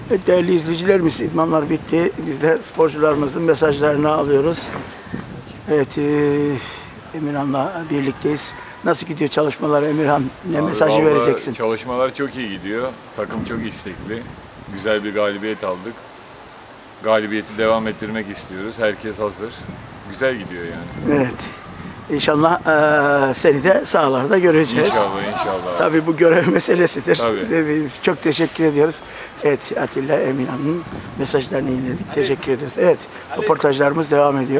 Evet, değerli izleyicilerimiz, idmanlar bitti. Biz de sporcularımızın mesajlarını alıyoruz. Evet, Emirhan'la birlikteyiz. Nasıl gidiyor çalışmalar Emirhan? Ne Abi mesajı vallahi vereceksin? Çalışmalar çok iyi gidiyor. Takım çok istekli. Güzel bir galibiyet aldık. Galibiyeti devam ettirmek istiyoruz. Herkes hazır. Güzel gidiyor yani. Evet. İnşallah seni de sahalarda göreceğiz. İnşallah. Tabii bu görev meselesidir. Tabii. Dediğiniz, çok teşekkür ediyoruz. Evet, Atilla Emirhan'ın mesajlarını dinledik. Teşekkür ederiz. Evet, röportajlarımız devam ediyor.